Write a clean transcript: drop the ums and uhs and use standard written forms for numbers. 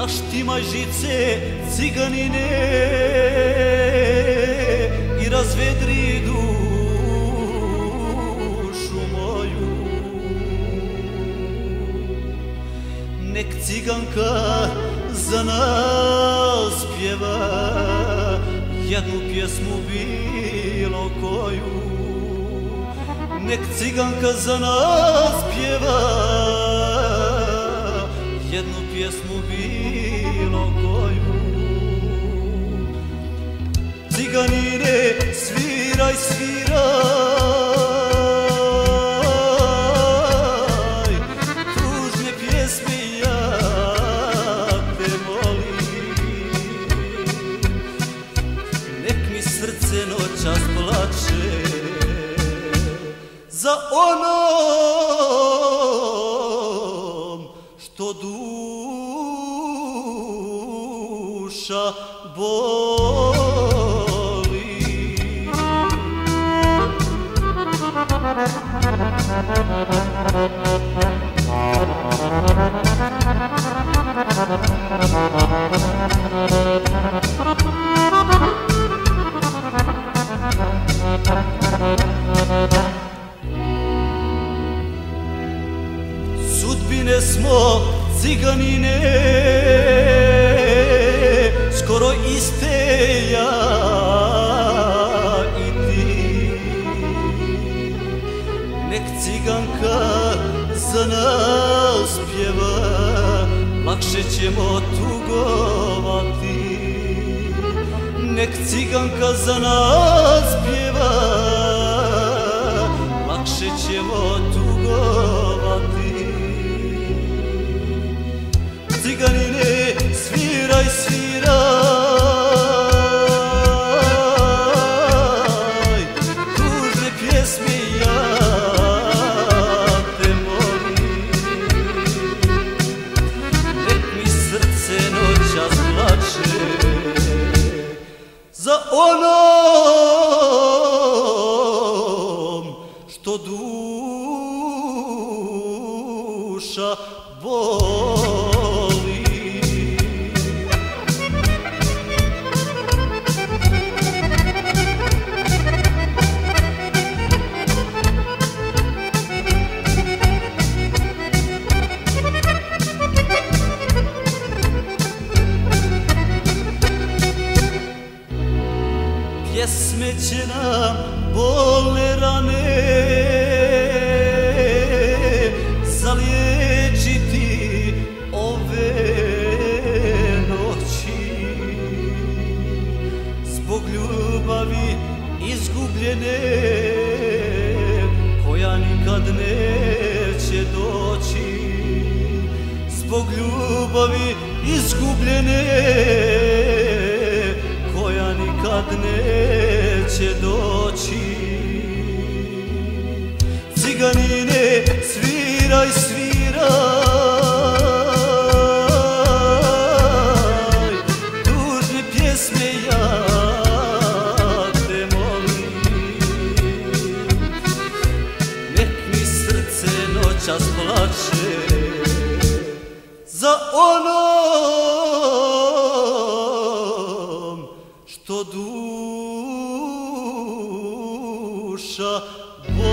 naštimaj žice ciganine i razvedri dušu moju. Nek ciganka za nas pjeva jednu pjesmu bilo koju. Nek ciganka za nas pjeva jednu pjesmu bilo koju. Ciganine, sviraj, sviraj tužne pjesme, ja te molim. Nek mi srce noćas plače za onom što duša boli. Sudbine smo ciganine skoro iste, ja i ti. Nek ciganka za nas pjeva, lakše ćemo tugovati. Nek ciganka za nas pjeva, lakše ćemo tugovati. Ciganine, sviraj, sviraj tužne pjesme, ja te molim. Nek mi srce noćas plače za onom što duša boli. Pjesme će nam bolne rane zaliječiti ove noći. Zbog ljubavi izgubljene koja nikad neće doći. Zbog ljubavi izgubljene koja nikad neće doći. Ciganine, sviraj, sviraj tužne pjesme, ja te molim. Nek mi srce noćas plače za onom što duša boli.